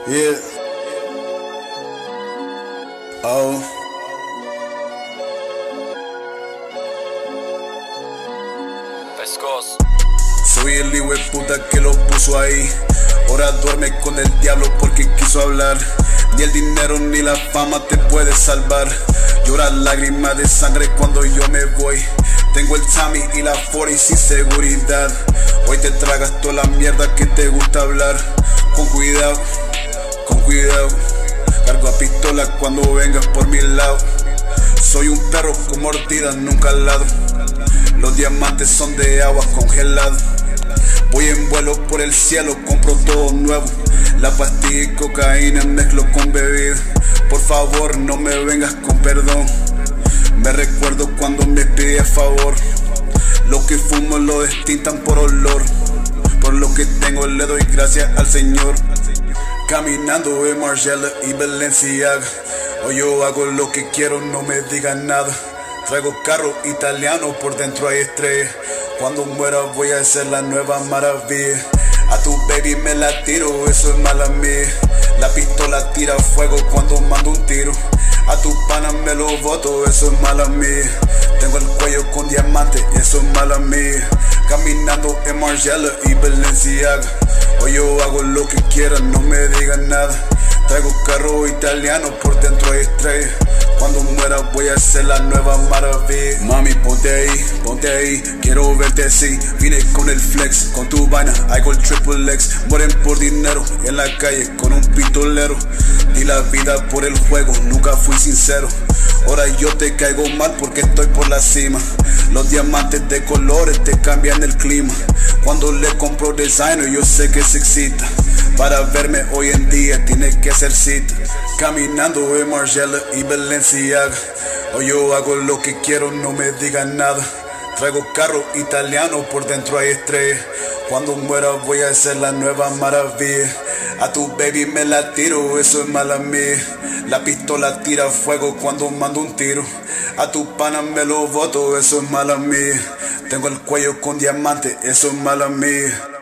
Yeah. Oh. Pescos. Soy el hijo de puta que lo puso ahí. Ahora duerme con el diablo porque quiso hablar. Ni el dinero ni la fama te puede salvar. Llora lágrimas de sangre cuando yo me voy. Tengo el Tommy y la 40 sin seguridad. Hoy te tragas toda la mierda que te gusta hablar. Con cuidado, con cuidado. Cargo a pistola cuando vengas por mi lado. Soy un perro con mordida nunca al lado. Los diamantes son de agua congelada. Voy en vuelo por el cielo, compro todo nuevo. La pastilla y cocaína mezclo con bebida. Por favor no me vengas con perdón. Me recuerdo cuando me pedías favor. Lo que fumo lo distintan por olor. Por lo que tengo le doy gracias al Señor. Caminando en Margiela y Balenciaga. Hoy yo hago lo que quiero, no me digan nada. Traigo carro italiano, por dentro hay estrellas. Cuando muera voy a hacer la nueva maravilla. A tu baby me la tiro, eso es mala mía. La pistola tira fuego cuando mando un tiro. A tu pana me lo boto, eso es mala mía. Tengo el cuello con diamantes, eso es mala mía. Caminando en Margiela y Balenciaga. Hoy yo hago lo que quiera, no me digan nada. Traigo carro italiano, por dentro hay estrellas. Cuando muera voy a hacer la nueva maravilla. Mami, ponte ahí, quiero verte así. Vine con el flex, con tu vaina, hago el triple X. Mueren por dinero, en la calle con un pistolero. Di la vida por el juego, nunca fui sincero. Ahora yo te caigo mal porque estoy por la cima. Los diamantes de colores te cambian el clima. Cuando le compro designer yo sé que se excita. Para verme hoy en día tiene que ser cita. Caminando en Margiela y Balenciaga. Hoy yo hago lo que quiero, no me digan nada. Traigo carro italiano, por dentro hay estrellas. Cuando muera voy a hacer la nueva maravilla. A tu baby me la tiro, eso es mala mía. La pistola tira fuego cuando mando un tiro. A tu pana me lo boto, eso es mala mía. Tengo el cuello con diamante, eso es mala mía.